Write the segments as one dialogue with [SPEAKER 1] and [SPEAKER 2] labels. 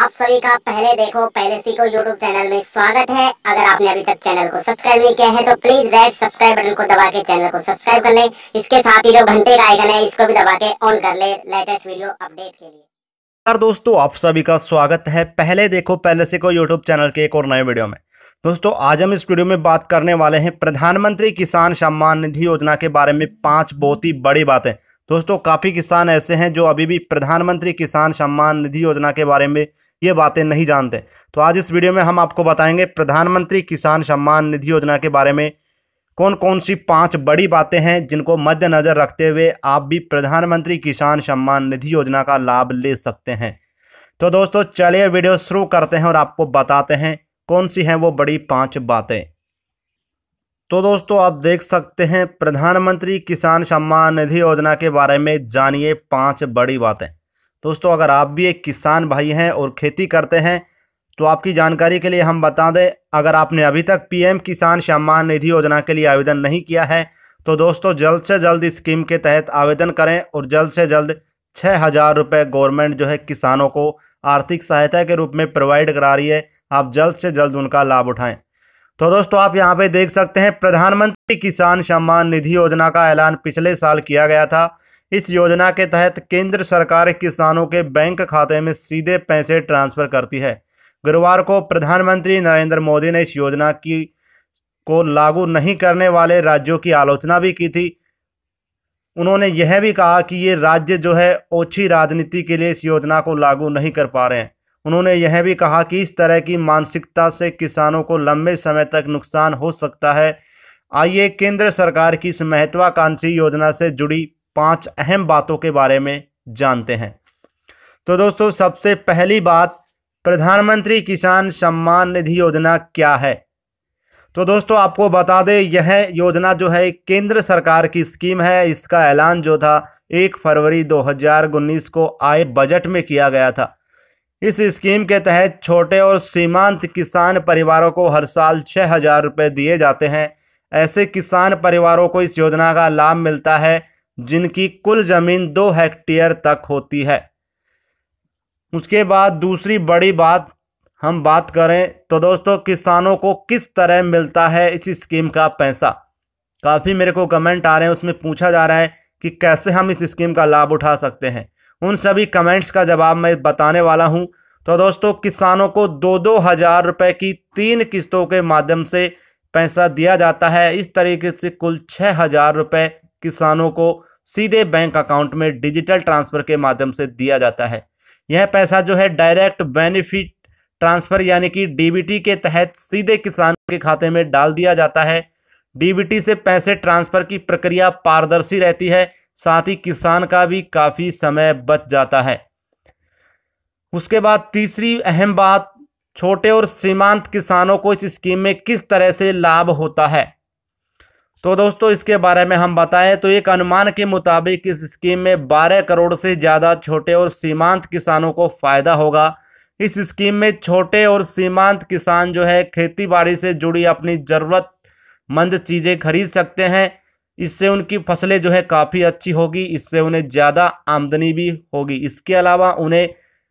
[SPEAKER 1] आप सभी का पहले देखो पहले सीखो यूट्यूब चैनल में स्वागत है। अगर आपने अभी तक चैनल को सब्सक्राइब नहीं किया है तो प्लीज रेड सब्सक्राइब बटन को दबा के चैनल को सब्सक्राइब कर ले। इसके साथ ही जो घंटे का आइकन है इसको भी दबा के ऑन कर ले लेटेस्ट वीडियो अपडेट के लिए।
[SPEAKER 2] दोस्तों आप सभी का स्वागत है पहले देखो पहले सीखो यूट्यूब चैनल के एक और नए वीडियो में। दोस्तों आज हम इस वीडियो में बात करने वाले हैं प्रधानमंत्री किसान सम्मान निधि योजना के बारे में 5 बहुत ही बड़ी बातें। दोस्तों काफ़ी किसान ऐसे हैं जो अभी भी प्रधानमंत्री किसान सम्मान निधि योजना के बारे में ये बातें नहीं जानते। तो आज इस वीडियो में हम आपको बताएंगे प्रधानमंत्री किसान सम्मान निधि योजना के बारे में कौन कौन सी 5 बड़ी बातें हैं जिनको मद्देनजर रखते हुए आप भी प्रधानमंत्री किसान सम्मान निधि योजना का लाभ ले सकते हैं। तो दोस्तों चलिए वीडियो शुरू करते हैं और आपको बताते हैं कौन सी हैं वो बड़ी 5 बातें। तो दोस्तों आप देख सकते हैं प्रधानमंत्री किसान सम्मान निधि योजना के बारे में जानिए 5 बड़ी बातें। दोस्तों अगर आप भी एक किसान भाई हैं और खेती करते हैं तो आपकी जानकारी के लिए हम बता दें, अगर आपने अभी तक पीएम किसान सम्मान निधि योजना के लिए आवेदन नहीं किया है तो दोस्तों जल्द से जल्द इस स्कीम के तहत आवेदन करें और जल्द से जल्द 6,000 रुपये गवर्नमेंट जो है किसानों को आर्थिक सहायता के रूप में प्रोवाइड करा रही है। आप जल्द से जल्द उनका लाभ उठाएं। तो दोस्तों आप यहां पे देख सकते हैं प्रधानमंत्री किसान सम्मान निधि योजना का ऐलान पिछले साल किया गया था। इस योजना के तहत केंद्र सरकार किसानों के बैंक खाते में सीधे पैसे ट्रांसफर करती है। गुरुवार को प्रधानमंत्री नरेंद्र मोदी ने इस योजना को लागू नहीं करने वाले राज्यों की आलोचना भी की थी। उन्होंने यह भी कहा कि ये राज्य जो है ओछी राजनीति के लिए इस योजना को लागू नहीं कर पा रहे हैं। उन्होंने यह भी कहा कि इस तरह की मानसिकता से किसानों को लंबे समय तक नुकसान हो सकता है। आइए केंद्र सरकार की इस महत्वाकांक्षी योजना से जुड़ी 5 अहम बातों के बारे में जानते हैं। तो दोस्तों सबसे पहली बात, प्रधानमंत्री किसान सम्मान निधि योजना क्या है। तो दोस्तों आपको बता दें यह योजना जो है केंद्र सरकार की स्कीम है। इसका ऐलान जो था 1 फरवरी 2019 को आए बजट में किया गया था। इस स्कीम के तहत छोटे और सीमांत किसान परिवारों को हर साल 6,000 रुपये दिए जाते हैं। ऐसे किसान परिवारों को इस योजना का लाभ मिलता है जिनकी कुल जमीन 2 हेक्टेयर तक होती है। उसके बाद दूसरी बड़ी बात हम बात करें तो दोस्तों किसानों को किस तरह मिलता है इस स्कीम का पैसा। काफ़ी मेरे को कमेंट आ रहे हैं, उसमें पूछा जा रहा है कि कैसे हम इस स्कीम का लाभ उठा सकते हैं। उन सभी कमेंट्स का जवाब मैं बताने वाला हूं। तो दोस्तों किसानों को 2-2 हज़ार रुपये की 3 किस्तों के माध्यम से पैसा दिया जाता है। इस तरीके से कुल 6,000 रुपये किसानों को सीधे बैंक अकाउंट में डिजिटल ट्रांसफ़र के माध्यम से दिया जाता है। यह पैसा जो है डायरेक्ट बेनिफिट ट्रांसफ़र यानी कि डीबीटी के तहत सीधे किसान के खाते में डाल दिया जाता है। डीबीटी से पैसे ट्रांसफ़र की प्रक्रिया पारदर्शी रहती है, साथ ही किसान का भी काफ़ी समय बच जाता है। उसके बाद तीसरी अहम बात, छोटे और सीमांत किसानों को इस स्कीम में किस तरह से लाभ होता है। तो दोस्तों इसके बारे में हम बताएं तो एक अनुमान के मुताबिक इस स्कीम में 12 करोड़ से ज़्यादा छोटे और सीमांत किसानों को फ़ायदा होगा। इस स्कीम में छोटे और सीमांत किसान जो है खेती बाड़ी से जुड़ी अपनी ज़रूरतमंद चीज़ें खरीद सकते हैं। इससे उनकी फसलें जो है काफ़ी अच्छी होगी, इससे उन्हें ज़्यादा आमदनी भी होगी। इसके अलावा उन्हें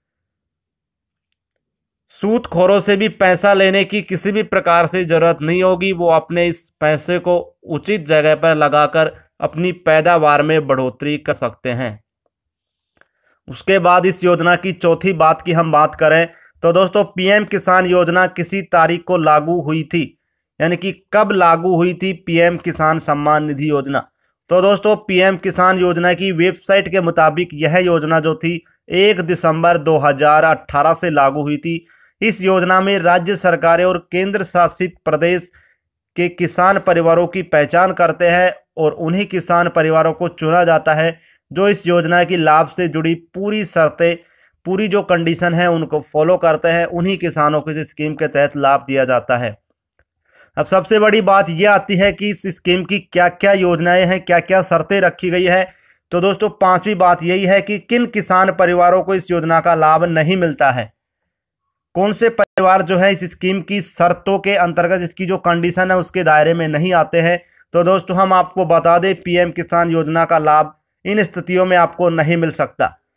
[SPEAKER 2] सूदखोरों से भी पैसा लेने की किसी भी प्रकार से ज़रूरत नहीं होगी। वो अपने इस पैसे को उचित जगह पर लगाकर अपनी पैदावार में बढ़ोतरी कर सकते हैं। उसके बाद इस योजना की चौथी बात की हम बात करें तो दोस्तों पीएम किसान योजना किसी तारीख को लागू हुई थी, यानी कि कब लागू हुई थी पीएम किसान सम्मान निधि योजना। तो दोस्तों पीएम किसान योजना की वेबसाइट के मुताबिक यह योजना जो थी 1 दिसंबर 2018 से लागू हुई थी। इस योजना में राज्य सरकारें और केंद्र शासित प्रदेश के किसान परिवारों की पहचान करते हैं और उन्हीं किसान परिवारों को चुना जाता है जो इस योजना की लाभ से जुड़ी पूरी शर्तें, पूरी जो कंडीशन है उनको फॉलो करते हैं। उन्हीं किसानों को इस स्कीम के तहत लाभ दिया जाता है। अब सबसे बड़ी बात यह आती है कि इस स्कीम की क्या क्या योजनाएं हैं, क्या क्या शर्तें रखी गई है। तो दोस्तों 5वीं बात यही है कि किन किसान परिवारों को इस योजना का लाभ नहीं मिलता है। कौन से परिवार जो है इस स्कीम की शर्तों के अंतर्गत, इसकी जो कंडीशन है उसके दायरे में नहीं आते हैं। तो दोस्तों हम आपको बता दें पीएम किसान योजना का लाभ इन स्थितियों में आपको नहीं मिल सकता।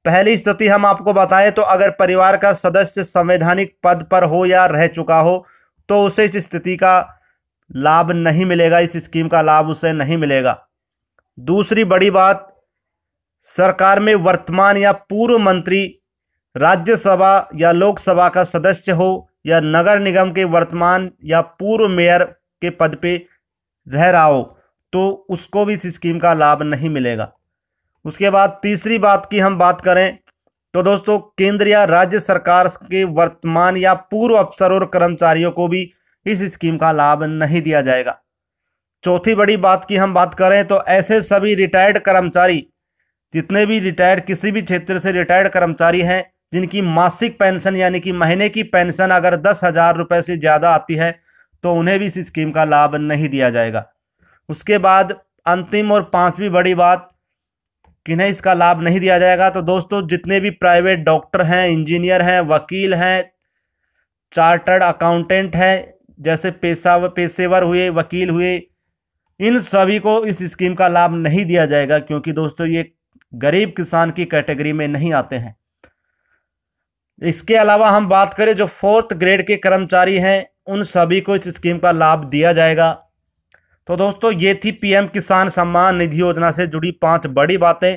[SPEAKER 2] पहली स्थिति हम आपको बताएं तो अगर परिवार का सदस्य संवैधानिक पद पर हो या रह चुका हो तो उसे इस स्थिति का लाभ नहीं मिलेगा, इस स्कीम का लाभ उसे नहीं मिलेगा। दूसरी बड़ी बात, सरकार में वर्तमान या पूर्व मंत्री, राज्यसभा या लोकसभा का सदस्य हो या नगर निगम के वर्तमान या पूर्व मेयर के पद पे रह रहा हो तो उसको भी इस स्कीम का लाभ नहीं मिलेगा। उसके बाद तीसरी बात की हम बात करें तो दोस्तों केंद्र या राज्य सरकार के वर्तमान या पूर्व अफसर और कर्मचारियों को भी इस स्कीम का लाभ नहीं दिया जाएगा। चौथी बड़ी बात की हम बात करें तो ऐसे सभी रिटायर्ड कर्मचारी, जितने भी रिटायर्ड किसी भी क्षेत्र से रिटायर्ड कर्मचारी हैं जिनकी मासिक पेंशन यानी कि महीने की पेंशन अगर 10,000 रुपये से ज़्यादा आती है तो उन्हें भी इस स्कीम का लाभ नहीं दिया जाएगा। उसके बाद अंतिम और पांचवी बड़ी बात, किन्हें इसका लाभ नहीं दिया जाएगा तो दोस्तों जितने भी प्राइवेट डॉक्टर हैं, इंजीनियर हैं, वकील हैं, चार्टर्ड अकाउंटेंट हैं, जैसे पेशेवर हुए, वकील हुए, इन सभी को इस स्कीम का लाभ नहीं दिया जाएगा क्योंकि दोस्तों ये गरीब किसान की कैटेगरी में नहीं आते हैं। इसके अलावा हम बात करें जो 4th ग्रेड के कर्मचारी हैं उन सभी को इस स्कीम का लाभ दिया जाएगा। तो दोस्तों ये थी पीएम किसान सम्मान निधि योजना से जुड़ी 5 बड़ी बातें।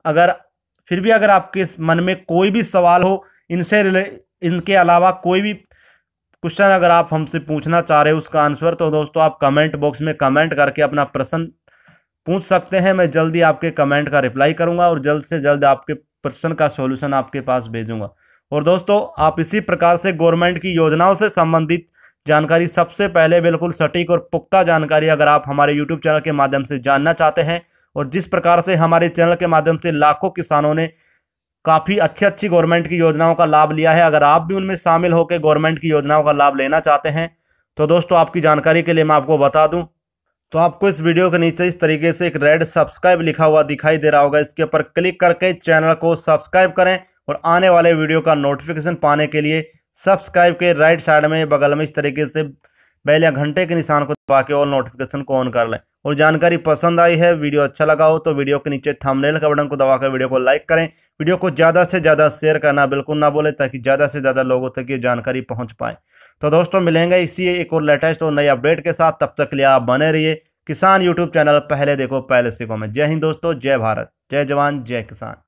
[SPEAKER 2] अगर आपके मन में कोई भी सवाल हो इनके अलावा कोई भी क्वेश्चन अगर आप हमसे पूछना चाह रहे हो उसका आंसर, तो दोस्तों आप कमेंट बॉक्स में कमेंट करके अपना प्रश्न पूछ सकते हैं। मैं जल्दी आपके कमेंट का रिप्लाई करूंगा और जल्द से जल्द आपके प्रश्न का सॉल्यूशन आपके पास भेजूंगा। और दोस्तों आप इसी प्रकार से गवर्नमेंट की योजनाओं से संबंधित जानकारी सबसे पहले बिल्कुल सटीक और पुख्ता जानकारी अगर आप हमारे यूट्यूब चैनल के माध्यम से जानना चाहते हैं, और जिस प्रकार से हमारे चैनल के माध्यम से लाखों किसानों ने काफ़ी अच्छी गवर्नमेंट की योजनाओं का लाभ लिया है, अगर आप भी उनमें शामिल होकर गवर्नमेंट की योजनाओं का लाभ लेना चाहते हैं तो दोस्तों आपकी जानकारी के लिए मैं आपको बता दूं तो आपको इस वीडियो के नीचे इस तरीके से एक रेड सब्सक्राइब लिखा हुआ दिखाई दे रहा होगा। इसके ऊपर क्लिक करके चैनल को सब्सक्राइब करें और आने वाले वीडियो का नोटिफिकेशन पाने के लिए सब्सक्राइब के राइट साइड में बगल में इस तरीके से बेल या घंटे के निशान को दबा के और नोटिफिकेशन को ऑन कर लें। और जानकारी पसंद आई है, वीडियो अच्छा लगा हो तो वीडियो के नीचे थंबनेल का बटन को दबाकर वीडियो को लाइक करें। वीडियो को ज़्यादा से ज़्यादा शेयर करना बिल्कुल ना भूलें ताकि ज़्यादा से ज़्यादा लोगों तक ये जानकारी पहुँच पाए। तो दोस्तों मिलेंगे इसी एक और लेटेस्ट और नई अपडेट के साथ। तब तक के लिए आप बने रहिए किसान यूट्यूब चैनल पहले देखो पहले सीखो में। जय हिंद दोस्तों, जय भारत, जय जवान, जय किसान।